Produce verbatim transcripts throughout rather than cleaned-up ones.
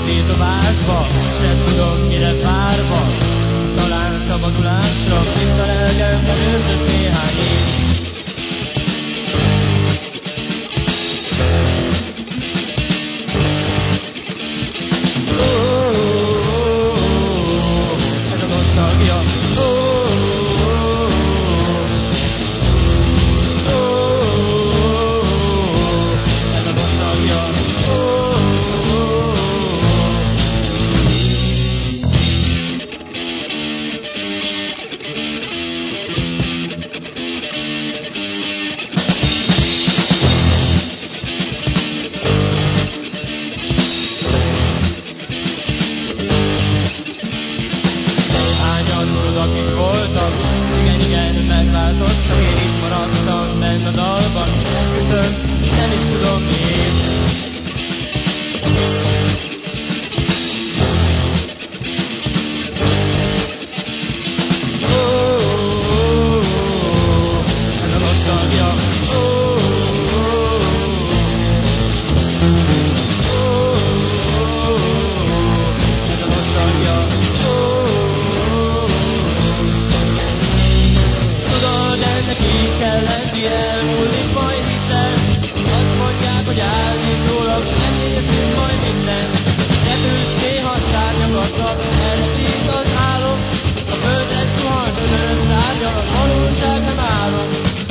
tétovázva, sem tudom mire várva. Talán szabadulásra, mint a lelkemben őrzött néhány év. Ez a nosztalgia. Akik voltak, igen, igen, megváltoztak. Én itt maradtam benn a dalban. Esküszöm, nem is tudom miért. Oh, oh, oh, ez a nosztalgia. Oh, oh, oh, ez a nosztalgia. Neki kell lenni, elmúlik majd minden. Azt mondják, hogy állítólag nem értünk majd minden. Repülsz néha szárnyakatra, elrepít az álom. A földre zuhan, önön szárnyal, a valóság nem álom.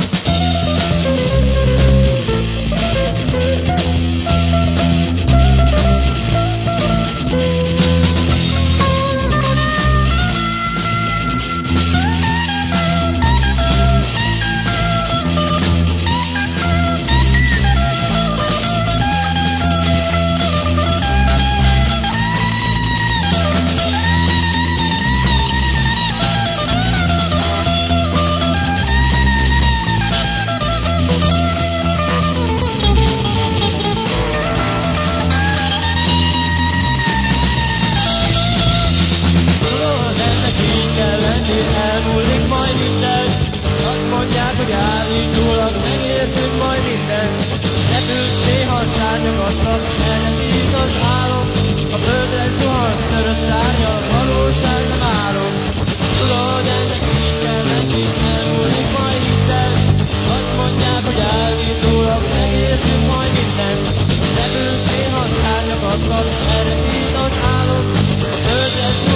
Elmúlik majd minden. Azt mondják, hogy állítólag megértünk majd minden. Repülsz néha szárnyakatra, elrepít az álom. A földre zuhan, törött szárnya, a valóság nem álom. Tudod, ennek így kell lenni, elmúlik majd minden. Azt mondják, hogy állítólag megértünk majd minden. Repülsz néha szárnyakatra, elrepít az álom. A földre